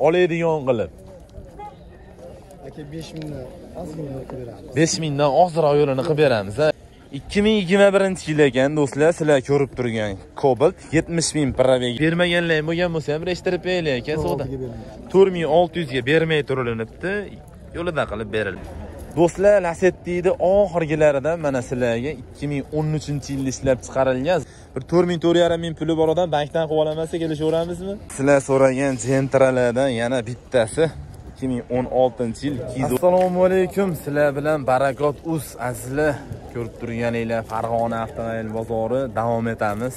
oladigan qilib. Aka 5000dan ozgina qilib beramiz. 5000 dan ozroq yo'lini qilib beramiz. 2021 yil ekan do'stlar, sizlar ko'rib turgan Cobalt 70.000 probega bermaganlar bo'lgan bo'lsa ham registrib beraylik aka savdo. 4600 ga bermay turilinibdi, yo'lida qilib berildi. Do'stlar, Lacetti'ni oxirgilaridan mana sizlarga 2013-yilda ishlab chiqarilgan bir 44.500 puli bor odam bankdan qilib olamasa kelishaveramizmi? Sizlar so'ragan Gentra'lardan yana bittasi 2016-yil. Assalomu alaykum. Sizlar bilan Barakot Uz azizlar. Ko'rib turganinglar Farg'ona avtomobil bozori davom etamiz.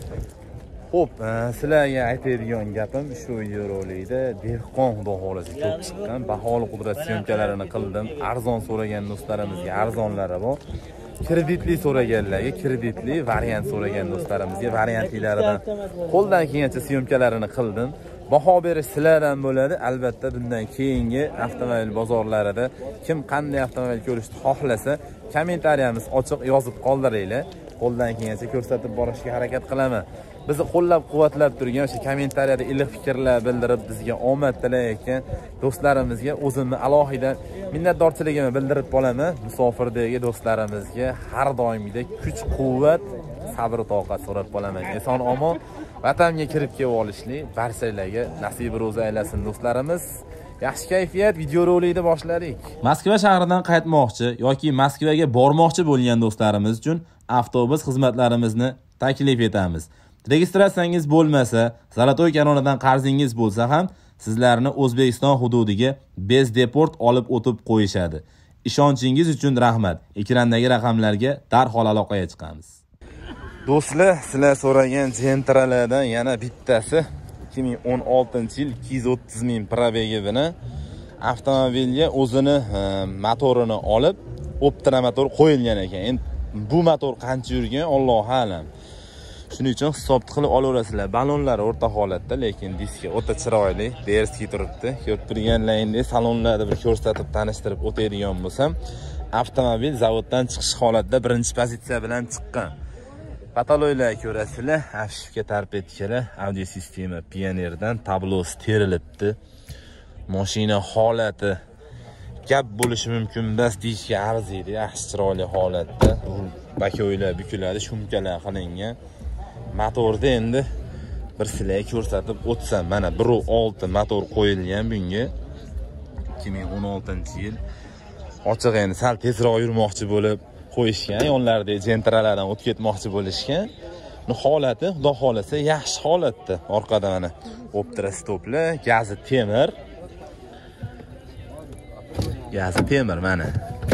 Xo'p, sizlarga aytadigan gapim shu videorolikda dehqon xudo xolasi ko'p chiqqan baholi qudrat syomkalarini qildim. Arzon so'ragan do'stlarimizga arzonlari bor. Kreditli so'raganlarga kreditli, variant so'ragan do'stlarimizga variantlilaridan qo'ldan kelgancha syomkalarini qildim. Baho berish sizlardan bo'ladi. Albatta bundan keyingi avtomobil bozorlarida kim qanday avtomobil ko'rishni xohlasa, kommentariyamiz ochiq yozib qoldiringlar. Qo'ldan kelgancha ko'rsatib borishga harakat qilaman. Bizni qo'llab-quvvatlab turgan o'sha kommentariyada iliq fikrlar bildirib bizga omad tilayotgan do'stlarimizga o'zimni alohida minnatdorchiligimni bildirib qolaman. Musofirdagi do'stlarimizga har doimgidek kuch-quvvat, sabr-toqat so'rab qolaman. Eson omon vatanga kirib kelib olishlik barchalarga nasib ro'za aylasin do'stlarimiz. Yaxshi kayfiyat videorolikni boshladik. Moskva shahridan qaytmoqchi yoki Moskvaga bormoqchi bo'lgan do'stlarimiz uchun avtobus xizmatlarimizni taklif etamiz. Registratsiyangiz bo'lmasa, Zolotoy kanalidan qarzingiz bo'lsa ham sizlarni O'zbekiston hududiga Bezdeport olib o'tib qo'yishadi. Ishonchingiz uchun rahmat. Ekrandagi raqamlarga darhol aloqaga chiqamiz. Do'stlar, sizlar so'ragan Gentra'lardan yana bittasi 2016-yil 230.000 probega bilan avtomobilga o'zini motorini olib, optira motor qo'yilgan ekan. Endi bu motor qancha yurgan, Alloh a'lam. Shuning uchun hisobni qilib olaverasizlar. Balonlar o'rta holatda, lekin diski o'ta chiroyli, derski turibdi. Ko'rib turganlaringdek salonlarni bir ko'rsatib tanishtirib o'taydigan bo'lsam, avtomobil zavoddan chiqish holatda birinchi pozitsiya bilan chiqqan. Patologlar ko'rasizlar, afishka tarpetkalar, audio sistema Pioneerdan tablosi terilibdi. Mashina holati gap bo'lishi mumkin, bas deyishga arziydi, yaxshi chiroyli holatda. Bakoylar bukiladi, shumkalar qilingan. Motorda endi bir sizlarga ko'rsatib o'tsam, mana 1.6 motor qo'yilgan bunga. 2016-yil. Ochiq endi sal tezroq yurmoqchi bo'lib qo'yishgan, yonlaridagi Gentra'lardan o'tib ketmoqchi bo'lishgan. Holati, xudo xolasa, yaxshi holatda. Orqada mana optira stoplar, gazi temir. Gazi temir mana.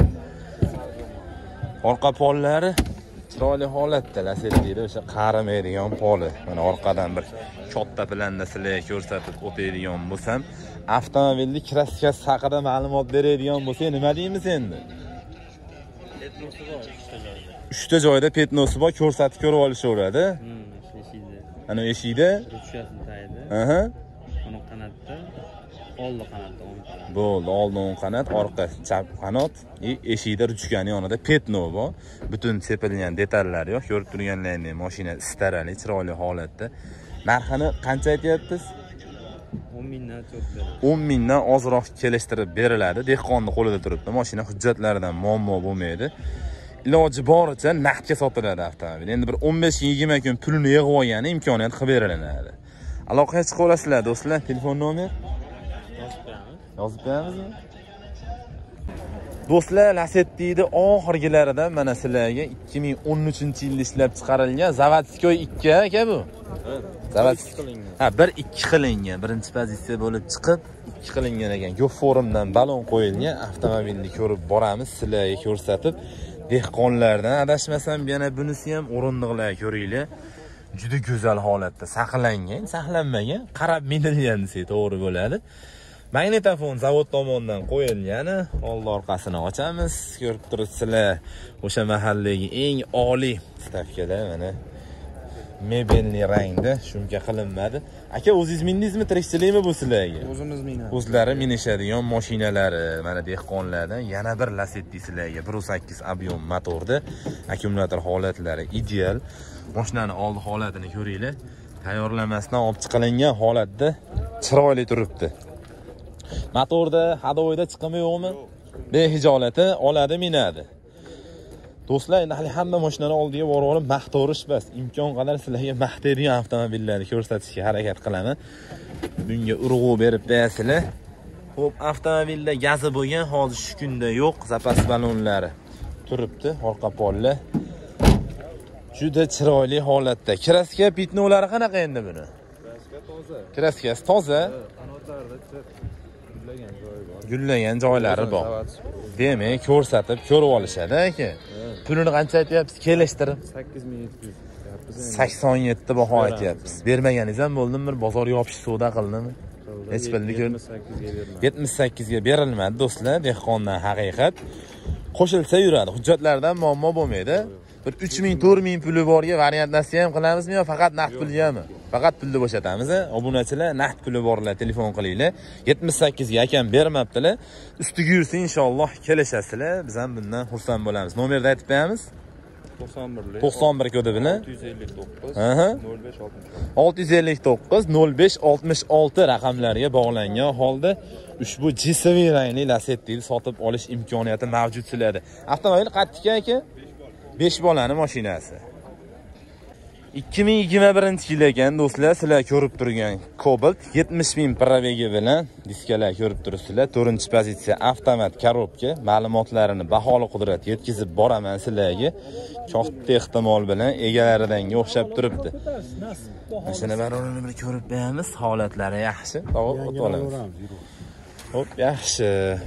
Orqa pollari chiroyli holatda, Lacetti'da o'sha qarimaydigan poli. Mana orqadan bir katta planda sizlarga ko'rsatib o'taydigan bo'lsam, avtomobilni kraskasi haqida ma'lumot beradigan bo'lsa, nima deymiz endi? Petnosi bor 3 ta joyda petnosi bor, ko'rsatib ko'rib olishaveradi. Eshikda. Ana eshikda ruchkasini taydi. Aha. Ana qanotda, oldi qanotda 10 qanot. Bo'ldi, oldi 10 qanot, orqa chap qanot, eshikda ruchkani yonida petno bor. Butun sepilgan detallar yo'q. Ko'rib turganlaringiz mashina istarali, chiroyli holatda. Narxini qancha aytyapsiz? 10.000 dan cho'qdi. 10.000 dan ozroq kelishtirib beriladi. Dehqonning qo'lida turibdi. Mashina hujjatlaridan muammo bo'lmaydi. Iloji boricha naqdga sotiladi avtomobil. Endi bir 15-20 kun pulini yig'ib olgani imkoniyat qilib beriladi. Aloqaga chiqib olasizlar do'stlar. Telefon nomer yozib qo'yamizmi? Do'stlar, Lacetti'ni oxirgilaridan mana sizlarga 2013-yilda ishlab chiqarilgan Zavodskoy 2 aka bu. Zavodskoy qilingan. Ha, 1-2 qilingan. Birinchi pozitsiya bo'lib chiqib, 2 qilingan ekan. Go forumdan balon qo'yilgan avtomobilni ko'rib boramiz, sizlarga ko'rsatib. Dehqonlardan adashmasam, yana bunisi ham o'rindiqlar ko'ringlar. Juda go'zal holatda saqlangan, saqlanmagan, qarab minilgan desak to'g'ri bo'ladi. Magnetofon zavod tomonidan qo'yilgani, old orqasini ochamiz. Ko'rib turibsizlar, o'sha mahalladagi eng oliy stavkalar mana mebelli rangda shumka qilinmadi. Aka, o'zingiz mindingizmi, tirikchilikmi bu sizlarga? O'zimiz minamiz. O'zlari minishadigan mashinalari, mana dehqonlardan yana bir Lacetti sizlarga 1.8 ob'yom motorda. Akkumulyator holatlari ideal. Mashinani oldi holatini ko'ringlar. Tayyorlamasdan olib chiqilingan holatda chiroyli turibdi. Motorda, hadovoyda chiqimi yo'qmi? Behijolati oladi, minadi. Do'stlar, endi hali hamma mashinani oldiga borib olib maqtorish bas. Imkon qadar sizlarga maqtaydigan avtomobillarni ko'rsatishga harakat qilaman. Bunga urg'u berib bersizlar. Xo'p, avtomobilda gazi bo'lgan, hozir shu kunda yo'q. Zapas balonlari turibdi, orqa pollar. Juda chiroyli holatda. Kraska pitnolari qanaqa endi buni? Kraska toza. Kraskasi toza. Qanotlarida gullagan joyi bor. Gullagan joylari bor. Demak, ko'rsatib, ko'rib olishadi aka. Pulini qancha aytyapsiz? Kelishtirib 8700. 87 baho aytyapsiz. Bermaganingiz ham bo'ldimi? Bir bozor yopish savdo qildimi? Hech pulni 78 ga berilmadi do'stlar, dehqondan haqiqat. Qo'shilsa yuradi. Hujjatlardan muammo bo'lmaydi. Bir 3000, 4000 puli borga variant nasiya ham qilamizmi yo faqat naqd pulgami? Faqat pulni bo'shatamiz. Obunachilar naqd puli borlar, telefon qilinglar. 78 ga akam bermabdilar. Ustiga yursa inshaalloh kelishasizlar. Biz ham bundan xursand bo'lamiz. Nomerni aytib qo'yamiz. 91 kodi bilan 659 0566 raqamlariga bog'langan holda ushbu JSV rangli Lacetti'ni sotib olish imkoniyati mavjud sizlarda. Avtomobil qattiq aka? 5 bolani mashinasi. 2021-yil ekan do'stlar, sizlar ko'rib turgan Cobalt 70.000 probegi bilan diskalar ko'rib turibsizlar. 4-pozitsiya avtomat korobka, ma'lumotlarini baholi qudrat yetkazib boraman sizlarga. Katta ehtimol bilan egalaridan o'xshab turibdi. Mashina baronini bir ko'rib beramiz, holatlari yaxshi. O'tib olamiz. Xo'p, yaxshi.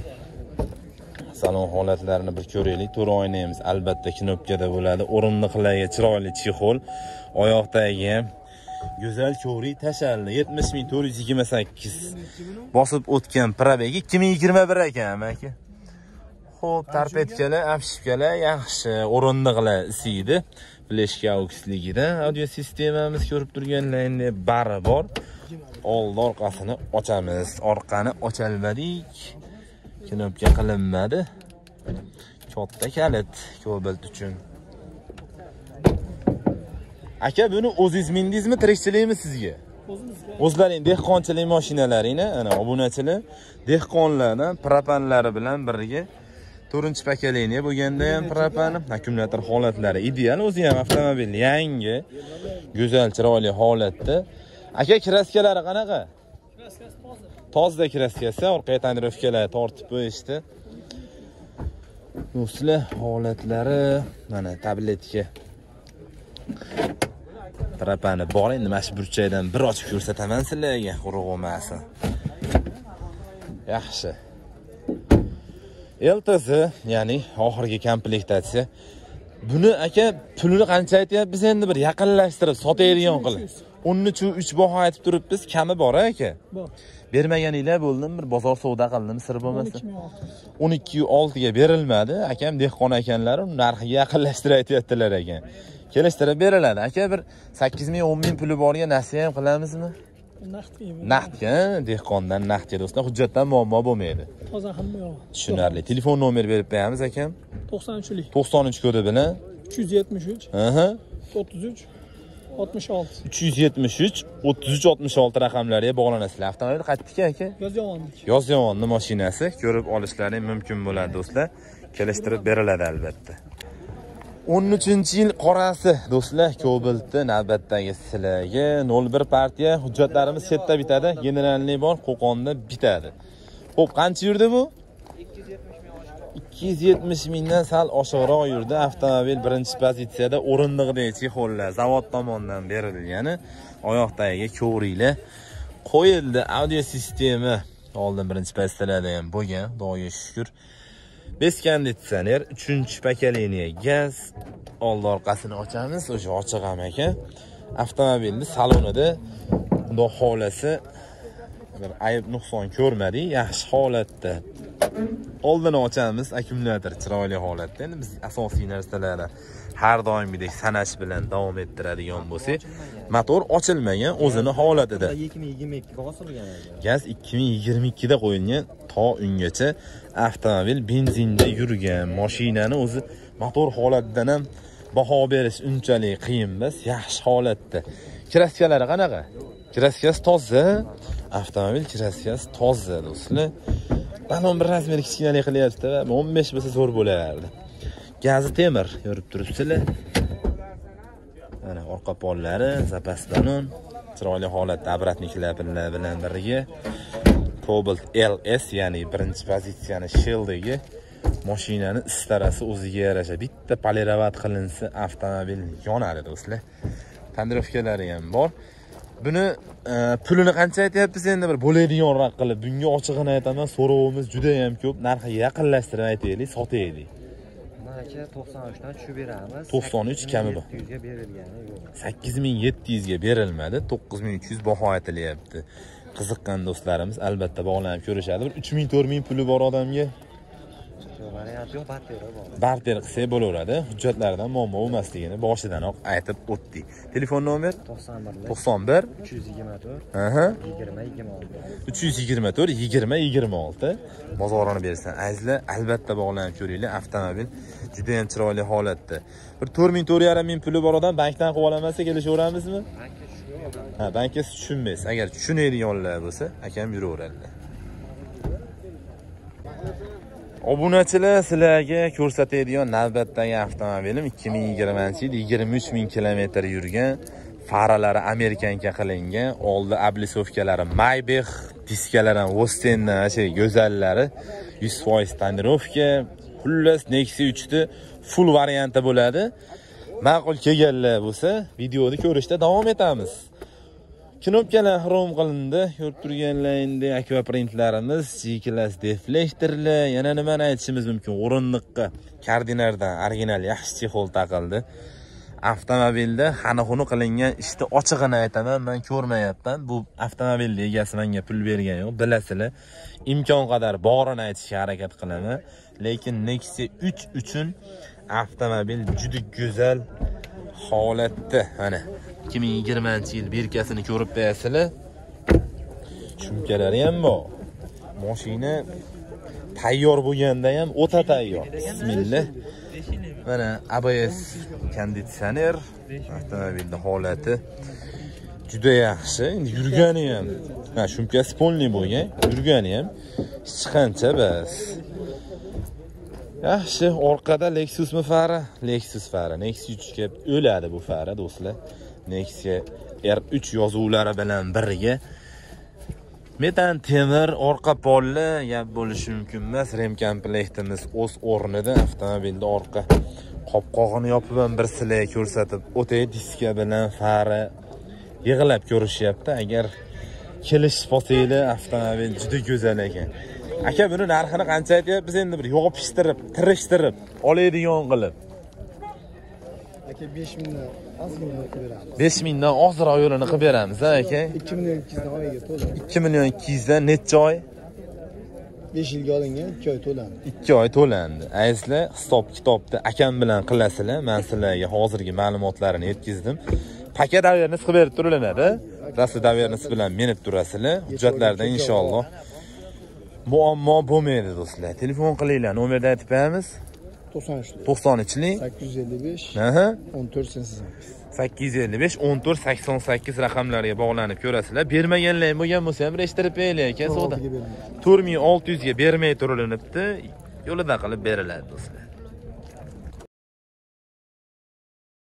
Salon holatlarini bir ko'raylik. To'ra oynaymiz. Albatta knopkada bo'ladi. O'rindiqlarga chiroyli chexol, oyoqdagi ham go'zal ko'ri tashalli. 70.428 bosib o'tgan probegi 2021 ekan aka. Xo'p, tarpetkalar, afshipkalar yaxshi, o'rindiqlar isiydi. Fleshka auksligida audio sistemamiz ko'rib turganlaringiz bari bor. Old orqasini ochamiz. Orqani ochalmadik. Knopka qilinmadi. Katta kalit Cobalt uchun. Aka, buni o'zingiz mindingizmi, tirikchilikmi sizga? O'zlaring dehqonchilik mashinalaringni, ana obunachilar dehqonlardan propanlari bilan birga 4-pakaleniya bo'lganda ham propan, akkumulyator holatlari ideal, o'zi ham avtomobil yangi, go'zal, chiroyli holatda. Aka, kraskalari qanaqa? Kraskasi toza. Toza kraskasi, orqaga tonirovkalar tortib qo'yishdi. Do'stlar, holatlari mana tabletga propani bor. Endi mana shu burchakdan bir ochib ko'rsataman sizlarga, quruq bo'lmasin. Yaxshi. LTZ, ya'ni oxirgi komplektatsiya. Buni aka pulini qancha aytyapsiz endi bir yaqinlashtirib sotaydigan qilib. 13.3 baho aytib turibmiz, kami bor aka. Bor. Bermaganinglar bo'ldimi, bir bozor savdo qildim, sir bo'lmasa. 12.6 ga berilmadi. Akam dehqon ekanlar, narxiga yaqinlashtirib aytayaptilar ekan. Kelishtirib beriladi. Aka, bir 8.000, 10.000 puli borga nasiya ham qilamizmi? Naqdga, dehqondan naqdga do'stlar, hujjatdan muammo bo'lmaydi. Toza hamma yo'q. Tushunarli. Telefon nomer berib qo'yamiz akam. 93lik. 93 kodi bilan 373 33 66. 373 33 66 raqamlariga bog'lanasizlar. Avtomobil qaytdiki aka? Yozyovonni mashinasi, ko'rib olishlaring mumkin bo'ladi do'stlar. Kelishtirib beriladi albatta. 13-yil qorasi do'stlar, Cobaltni navbatdagi sizlarga 01 partiya hujjatlarimiz chetda bitadi, generalniy bor, Qo'qonda bitadi. Xo'p, qancha yurdi bu? 270 mingdan sal oshiqroq yurdi. Avtomobil birinchi pozitsiyada o'rindiqdagi chexollar zavod tomonidan berilgani, oyoqdagi ko'riklar qo'yildi. Audio sistema oldin birinchi pozitsiyada ham bo'lgan, Xudoga shukr. 5 konditsioner, 3-pakaleniya gaz. Old orqasini ochamiz, o'sha ochiq ham ekan. Avtomobilning salonida xudo xolasi bir ayb nuqson ko'rmadik, yaxshi holatda. Oldini ochamiz, akkumulyator chiroyli holatda. Endi biz asosiy narsalarni har doimgidek sanash bilan davom ettiradigan bo'lsak, motor ochilmagan, o'zini holatida. 2022 bosilgan ekan. Gaz 2022 da qo'yilgan, to ungacha avtomobil benzinda yurgan. Mashinani o'zi motor holatidan ham baho berish unchalik qiyin emas, yaxshi holatda. Kraskalari qanaqa? Kraskasi toza, Avtomobil kraskasi toza do'stlar. Balon bir rasmini kichkinalik qilyapti va 15 bo'lsa zo'r bo'lardi. Gazi temir ko'rib turibsizlar. Mana orqa pollari, zapas balon, chiroyli holatda obratniklar bilan birga Cobalt LS, ya'ni birinchi pozitsiyani Shield'dagi mashinani istarasi o'ziga yarasha bitta polirovat qilinsa avtomobil yonadi do'stlar. Tonirovkalari ham bor. Buni pulini qancha aytyapsiz endi bir bo'ladiganroq qilib. Bunga ochig'ini aytaman, so'rovimiz juda ham ko'p. Narxi yaqinlashtirib aytaylik, sotaylik. Aka 93 dan tushib beramiz. 93 kami bor. 700 ga berilgani yo'q. 8700 ga berilmadi, 9300 baho aytilyapti. Qiziqqan do'stlarimiz albatta bog'lanib ko'rishadi. Bir 3000-4000 puli bor odamga variant yo'q, barteri bor. barter qilsa bo'laveradi. Hujjatlardan muammo bo'lmasligini boshidanoq aytib o'tdik. Telefon nomer 91 91 324 aha 20 26. 324 20 26. Bozorini bersan. Azizlar, albatta bog'lanib ko'ringlar. Avtomobil juda ham chiroyli holatda. Bir 4000-4000 puli bor odam bankdan qilib olamasa kelishaveramizmi? Ha, bankka tushunmaysiz. Agar tushunadiganlar bo'lsa, akam yuraveradilar. Obunachilar, sizlarga ko'rsatadigan navbatdagi avtomobilim 2020-yil 23000 kilometr yurgan, faralari amerikanka qilingan, oldi oblisovkalari Maybach, diskalari ham Wostendan şey go'zallari, 100% tonirovka, xullas Nexia 3 da full variantda bo'ladi. Ma'qul kelganlar bo'lsa, videoni ko'rishda davom etamiz. Knopkalar xrom qilindi. Ko'rib turganlaringdek akvaprintlarimiz, G-class deflektorlar, yana nimani aytishimiz mumkin? O'rindiqqa kardinardan original yaxshi chexol taqildi. Avtomobilda xana-xuni qilingan ishni ochig'ini aytaman, men ko'rmayapman. Bu avtomobilning egasi menga pul bergan yo'q. Bilasizlar, imkon qadar borini aytishga harakat qilaman, lekin Nexia 3 uchun avtomobil juda go'zal holatda. Mana 2020-yil birkasini ko'rib qo'yasizlar. Shumkalari ham bor. Mashina tayyor bo'lganda ham o'ta tayyor. Bismillah. Mana ABS konditsioner, avtomobilning holati juda yaxshi. Endi yurgani ham, ha, shumkasi polniy bo'lgan, yurgani ham hech qancha bas. Yaxshi, orqada Lexusmi fara? Lexus fara. Nexia 3 ga o'ladi bu fara do'stlar. Nexia R3 yozuvlari bilan birga metan temir orqa polli gap bo'lishi mumkin emas. Rem komplektimiz o'z o'rnida. Avtomobilning orqa qopqog'ini yopib ham bir sizlarga ko'rsatib o'tay, diska bilan fara yig'ilib ko'rishyapti. Agar kelish bo'lsanglar, avtomobil juda go'zal ekan. Aka, buni narxini qancha aytyapsiz endi bir yopishtirib, tirishtirib oladigan qilib? Aka 5000 dan ozgina qilib beramiz. 5000 dan ozroq yo'lini qilib beramiz, aka. 2.200 dan oyiga to'ladi. 2.200 dan necha oy? 5 yilga olingan, 2 oy to'landi. 2 oy to'landi. Aysizlar, hisob-kitobni akam bilan qilasizlar. Men sizlarga hozirgi ma'lumotlarni yetkazdim. Paket daverni qilib berib turilinadi. Rasmiy daverni bilan menib turasizlar. Hujjatlardan inshaalloh muammo bo'lmaydi do'stlar. Telefon qilinglar, nomerni aytib qo'yamiz. 93lik 855 aha 1488. 855 1488 raqamlariga bog'lanib ko'rasizlar. Bermaganlar bo'lgan bo'lsa ham reshtirib qo'yinglar aka, savdo. 4600 ga bermay turilinibdi. Yo'lida qilib beriladi do'stlar.